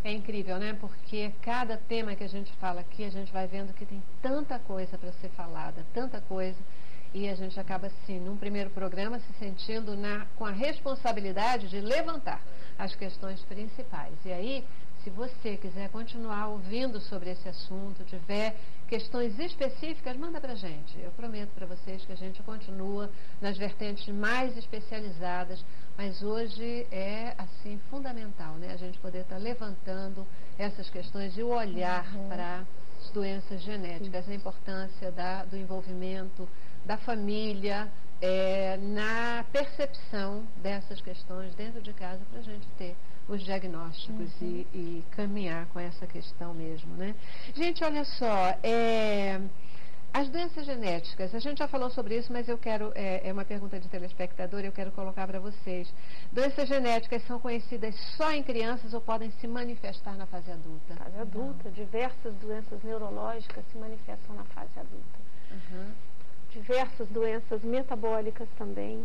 É incrível, né? Porque cada tema que a gente fala aqui, a gente vai vendo que tem tanta coisa para ser falada, tanta coisa, e a gente acaba, assim, num primeiro programa, se sentindo com a responsabilidade de levantar as questões principais. E aí, se você quiser continuar ouvindo sobre esse assunto, tiver questões específicas, manda pra gente. Eu prometo para vocês que a gente continua nas vertentes mais especializadas, mas hoje é, assim, fundamental, né? A gente poder estar levantando essas questões e o olhar para as doenças genéticas, a importância do envolvimento da família, na percepção dessas questões dentro de casa, para a gente ter os diagnósticos e caminhar com essa questão mesmo, né? Gente, olha só, as doenças genéticas, a gente já falou sobre isso, mas eu quero, é uma pergunta de telespectador, eu quero colocar para vocês. Doenças genéticas são conhecidas só em crianças ou podem se manifestar na fase adulta? Fase adulta, diversas doenças neurológicas se manifestam na fase adulta. Diversas doenças metabólicas também.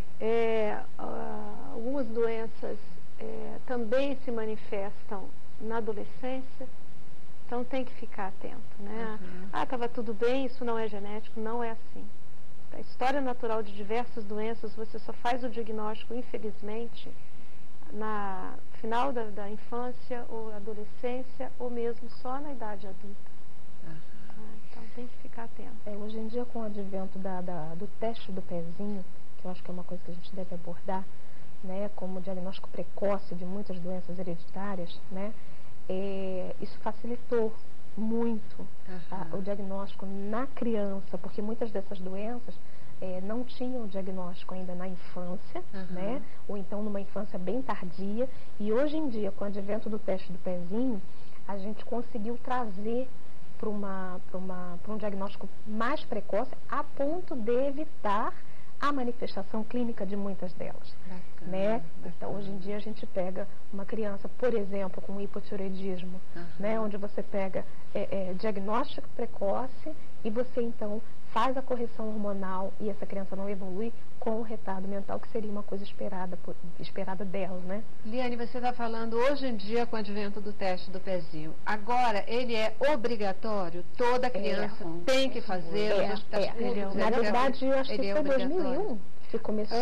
Algumas doenças também se manifestam na adolescência, então tem que ficar atento, né? Estava tudo bem, isso não é genético, não é assim. A história natural de diversas doenças, você só faz o diagnóstico, infelizmente, na final da infância ou adolescência, ou mesmo só na idade adulta. Então tem que ficar atento. Hoje em dia, com o advento do teste do pezinho, que eu acho que é uma coisa que a gente deve abordar, né, como diagnóstico precoce de muitas doenças hereditárias, né, isso facilitou muito o diagnóstico na criança, porque muitas dessas doenças não tinham diagnóstico ainda na infância, né, ou então numa infância bem tardia, e hoje em dia, com o advento do teste do pezinho, a gente conseguiu trazer para um diagnóstico mais precoce, a ponto de evitar a manifestação clínica de muitas delas, né? Então, hoje em dia a gente pega uma criança, por exemplo, com hipotireoidismo, né? Onde você pega diagnóstico precoce e você então faz a correção hormonal e essa criança não evolui com o retardo mental, que seria uma coisa esperada dela, né? Liane, você está falando hoje em dia com o advento do teste do pezinho. Agora, ele é obrigatório? Toda criança tem que fazer? Na verdade, eu acho que foi 2001 que começou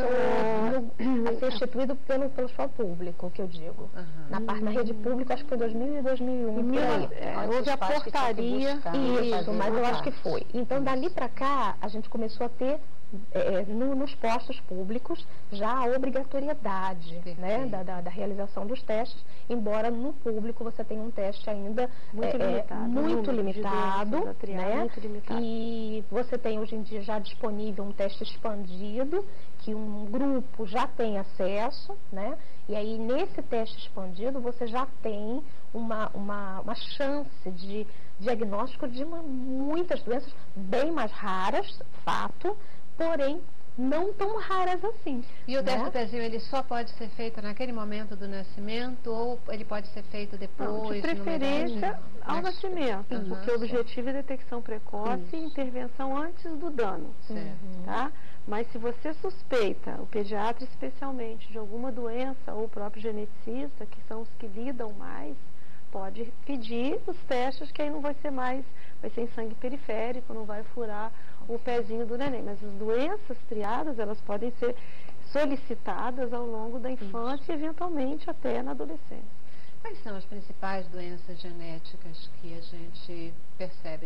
a ser instituído pelo pessoal público, que eu digo. Na rede pública, acho que foi 2000 e 2001. Houve a portaria. Isso, mas eu acho que foi. Então, dali para cá, a gente começou a ter nos postos públicos já a obrigatoriedade, né, da realização dos testes, embora no público você tenha um teste ainda muito limitado, né, e você tem hoje em dia já disponível um teste expandido, que um grupo já tem acesso, né, e aí nesse teste expandido você já tem uma chance de diagnóstico de muitas doenças bem mais raras, fato, porém não tão raras assim. E o teste do pezinho, ele só pode ser feito naquele momento do nascimento ou ele pode ser feito depois? Não, de preferência ao nascimento, porque o objetivo é detecção precoce e intervenção antes do dano. Tá? Mas se você suspeita, o pediatra especialmente, de alguma doença ou o próprio geneticista, que são os que lidam mais, pode pedir os testes, que aí não vai ser mais, vai ser em sangue periférico, não vai furar o pezinho do neném. Mas as doenças triadas, elas podem ser solicitadas ao longo da infância e eventualmente até na adolescência. Quais são as principais doenças genéticas que a gente percebe?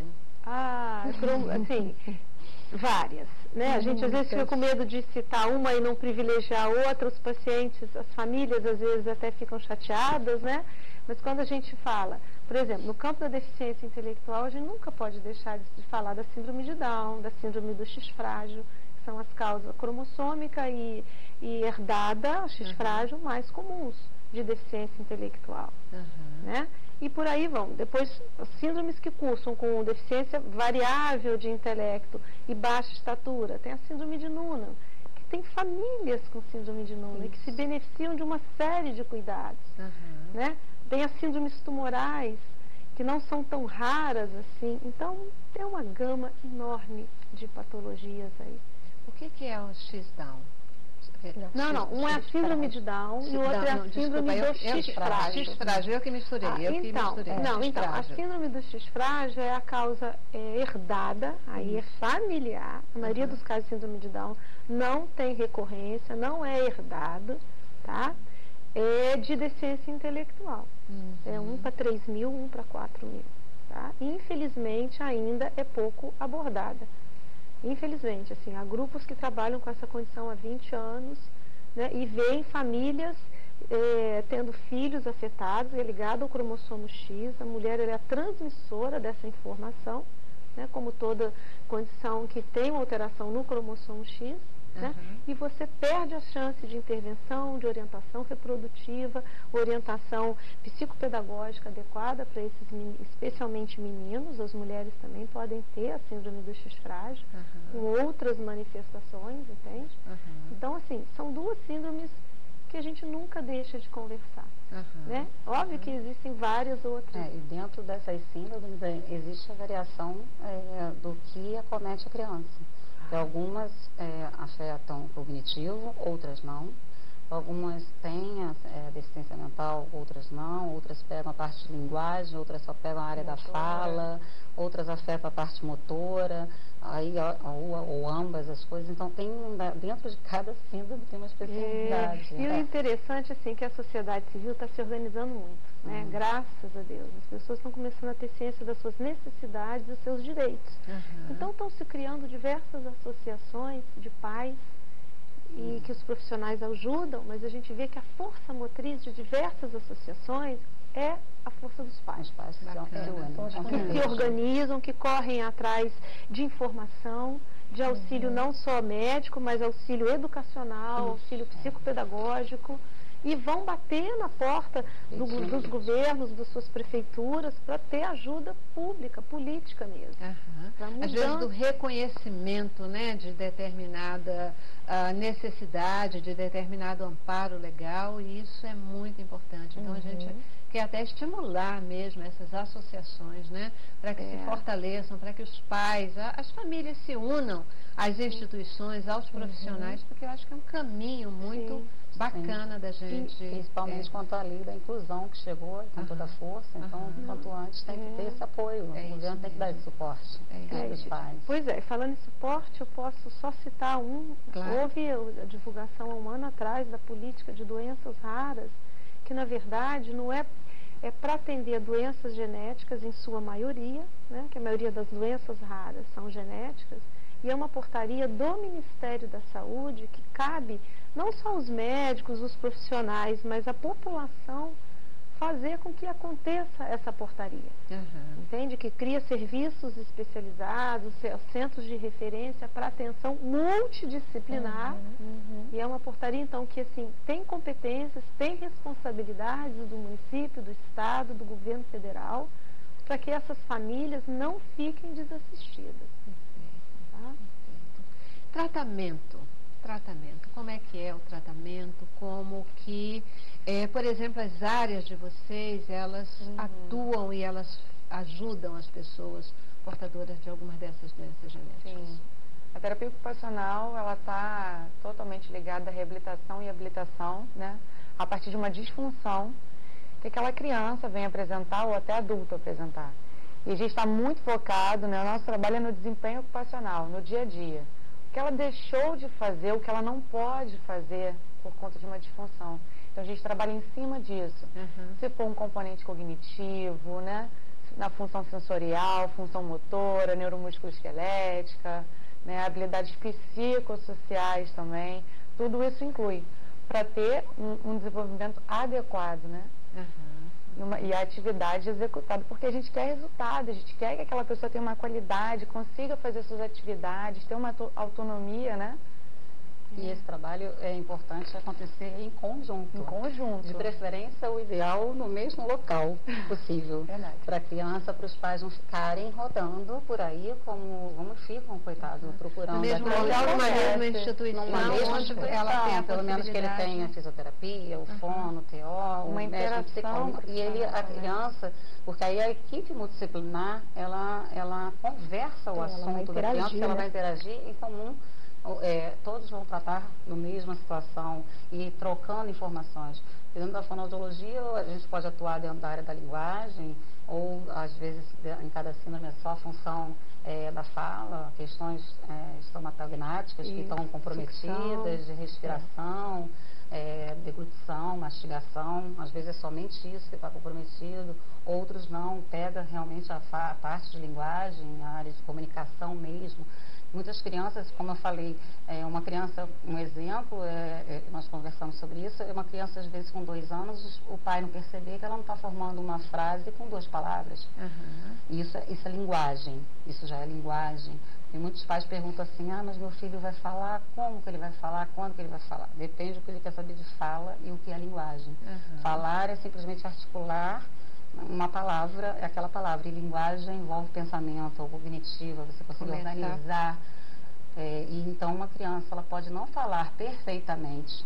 Assim, várias, né? A gente às vezes fica com medo de citar uma e não privilegiar outra. Os pacientes, as famílias às vezes até ficam chateadas, né? Mas quando a gente fala, por exemplo, no campo da deficiência intelectual, a gente nunca pode deixar de falar da síndrome de Down, da síndrome do X frágil, que são as causas cromossômica e herdada, X frágil, mais comuns de deficiência intelectual, né? E por aí vão. Depois, as síndromes que cursam com deficiência variável de intelecto e baixa estatura, tem a síndrome de Noonan, que tem famílias com síndrome de Noonan que se beneficiam de uma série de cuidados, né? Tem as síndromes tumorais, que não são tão raras assim. Então, tem uma gama enorme de patologias aí. O que é o X-Down? Não, um é a síndrome de Down e o outro é a síndrome do X frágil. X frágil, eu que misturei. Então, a síndrome do X frágil é a causa herdada, aí é familiar. A maioria dos casos de síndrome de Down não tem recorrência, não é herdado, tá? É de deficiência intelectual. É 1 para 3 mil, 1 para 4 mil. Tá? Infelizmente, ainda é pouco abordada. Infelizmente, assim, há grupos que trabalham com essa condição há 20 anos, né, e veem famílias tendo filhos afetados, é ligado ao cromossomo X. A mulher é a transmissora dessa informação, né, como toda condição que tem uma alteração no cromossomo X. Né? E você perde a chance de intervenção, de orientação reprodutiva, orientação psicopedagógica adequada para esses, especialmente meninos. As mulheres também podem ter a síndrome do X frágil, com outras manifestações, entende? Então, assim, são duas síndromes que a gente nunca deixa de conversar. Né? Óbvio que existem várias outras. E dentro dessas síndromes existe a variação do que acomete a criança. Que algumas afetam o cognitivo, outras não. Algumas têm deficiência mental, outras não. Outras pegam a parte de linguagem, outras só pegam a área da fala, outras afetam a parte motora, aí, ou ambas as coisas. Então, dentro de cada síndrome tem uma especialidade. E o interessante, assim, que a sociedade civil está se organizando muito. Né? Graças a Deus, as pessoas estão começando a ter ciência das suas necessidades e dos seus direitos. Então estão se criando diversas associações de pais e que os profissionais ajudam, mas a gente vê que a força motriz de diversas associações é a força dos pais. Os pais que se organizam, que correm atrás de informação, de auxílio não só médico, mas auxílio educacional, auxílio psicopedagógico. E vão bater na porta dos governos, das suas prefeituras, para ter ajuda pública, política mesmo. Às vezes do reconhecimento, né, de determinada necessidade, de determinado amparo legal, e isso é muito importante. Então a gente quer até estimular mesmo essas associações, né, para que se fortaleçam, para que os pais, as famílias se unam às instituições, aos profissionais, porque eu acho que é um caminho muito bacana da gente. Principalmente quanto à lei da inclusão, que chegou com toda a força. Então, quanto antes tem que ter esse apoio. O governo tem que dar esse suporte para os pais. Pois é, falando em suporte, eu posso só citar um. Houve a divulgação há um ano atrás da política de doenças raras, que na verdade não é para atender doenças genéticas em sua maioria, né, que a maioria das doenças raras são genéticas, e é uma portaria do Ministério da Saúde que cabe não só os médicos, os profissionais, mas a população fazer com que aconteça essa portaria. Entende? Que cria serviços especializados, centros de referência para atenção multidisciplinar. E é uma portaria, então, que assim, tem competências, tem responsabilidades do município, do estado, do governo federal, para que essas famílias não fiquem desassistidas. Tá? Tratamento. Como é que é o tratamento? Como que, por exemplo, as áreas de vocês, elas atuam e elas ajudam as pessoas portadoras de algumas dessas doenças genéticas? Sim. A terapia ocupacional, ela está totalmente ligada à reabilitação e habilitação, né? A partir de uma disfunção que aquela criança vem apresentar ou até adulto apresentar. E a gente está muito focado, né? O nosso trabalho é no desempenho ocupacional, no dia a dia. O que ela deixou de fazer, o que ela não pode fazer por conta de uma disfunção. Então a gente trabalha em cima disso. Se for um componente cognitivo, né? Na função sensorial, função motora, neuromusculoesquelética, né? Habilidades psicossociais também. Tudo isso inclui para ter um desenvolvimento adequado, né? E a atividade executada, porque a gente quer resultado, a gente quer que aquela pessoa tenha uma qualidade, consiga fazer suas atividades, ter uma autonomia, né? E esse trabalho é importante acontecer em conjunto. Em conjunto. De preferência, o ideal no mesmo local possível. Para a criança, para os pais não ficarem rodando por aí como ficam, coitado, procurando. No mesmo local, numa mesma instituição, onde ela tem pelo menos que ele tenha fisioterapia, o fono, o TO, uma interação. E a criança, porque aí a equipe multidisciplinar, ela conversa o assunto da criança, ela vai interagir em comum todos vão tratar da mesma situação e trocando informações. Dentro da fonoaudiologia, a gente pode atuar dentro da área da linguagem, ou às vezes em cada síndrome é só a função da fala, questões estomatognáticas que estão comprometidas, de respiração, deglutição, mastigação, às vezes é somente isso que está comprometido, outros não, pega realmente a parte de linguagem, a área de comunicação mesmo. Muitas crianças, como eu falei, uma criança, um exemplo, nós conversamos sobre isso, uma criança às vezes com 2 anos, o pai não perceber que ela não está formando uma frase com 2 palavras. Isso é linguagem, isso já é linguagem. E muitos pais perguntam assim, mas meu filho vai falar, como que ele vai falar, quando que ele vai falar? Depende do que ele quer saber de fala e o que é linguagem. Falar é simplesmente articular uma palavra, é aquela palavra, e linguagem envolve pensamento ou cognitiva, você consegue organizar. E então uma criança, ela pode não falar perfeitamente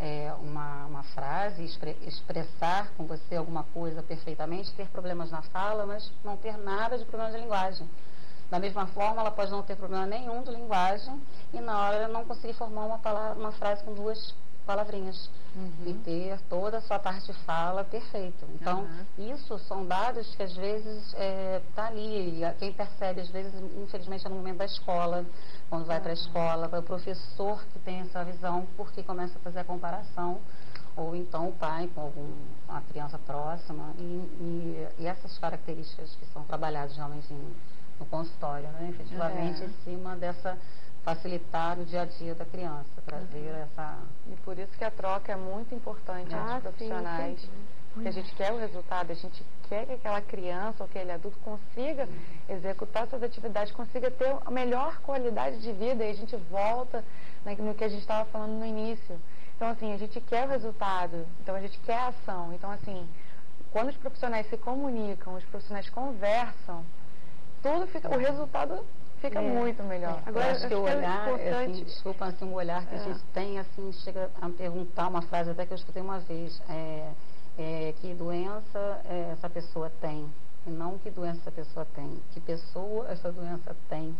uma frase, expressar com você alguma coisa perfeitamente, ter problemas na fala, mas não ter nada de problema de linguagem. Da mesma forma, ela pode não ter problema nenhum de linguagem e na hora ela não conseguir formar uma frase com 2 palavrinhas e ter toda a sua parte de fala perfeita. Então, isso são dados que às vezes está ali, quem percebe às vezes, infelizmente, é no momento da escola, quando vai para a escola, para o professor que tem essa visão, porque começa a fazer a comparação, ou então o pai com uma criança próxima, e essas características que são trabalhadas realmente no consultório, né? Efetivamente em cima dessa facilitar o dia a dia da criança, trazer essa... E por isso que a troca é muito importante entre os profissionais, porque a gente quer o resultado, a gente quer que aquela criança ou aquele adulto consiga executar suas atividades, consiga ter a melhor qualidade de vida, e a gente volta no que a gente estava falando no início. Então, assim, a gente quer o resultado, então a gente quer a ação. Então, assim, quando os profissionais se comunicam, os profissionais conversam, o resultado fica muito melhor. Agora, acho que o olhar, assim, desculpa, assim, um olhar que a gente tem, assim, chega a perguntar uma frase até que eu escutei uma vez, que doença essa pessoa tem, e não que doença essa pessoa tem, que pessoa essa doença tem.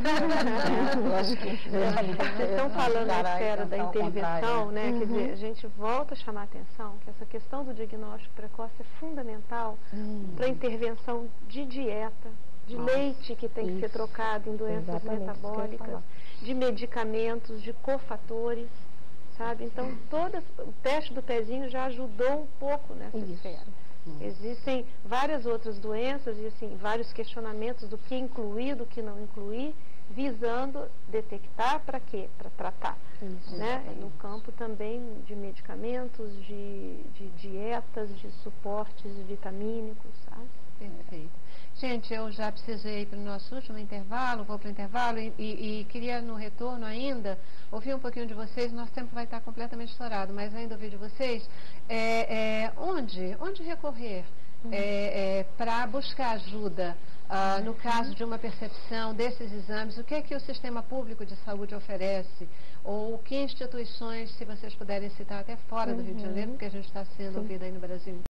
Eu acho que vocês estão falando na esfera da intervenção, né? Quer dizer, a gente volta a chamar a atenção que essa questão do diagnóstico precoce é fundamental para a intervenção de dieta, de leite que tem que ser trocado em doenças metabólicas, de medicamentos, de cofatores, sabe? Então, o teste do pezinho já ajudou um pouco nessa esfera. Existem várias outras doenças e, assim, vários questionamentos do que incluir, do que não incluir, visando detectar para quê? Para tratar. Né? No campo também de medicamentos, de dietas, de suportes vitamínicos, sabe? Perfeito. Gente, eu já precisei ir para o nosso último intervalo, vou para o intervalo e queria no retorno ainda ouvir um pouquinho de vocês. Nosso tempo vai estar completamente estourado, mas ainda ouvir de vocês onde recorrer para buscar ajuda no caso de uma percepção desses exames, o que é que o sistema público de saúde oferece, ou que instituições, se vocês puderem citar até fora do Rio de Janeiro, porque a gente está sendo ouvido aí no Brasil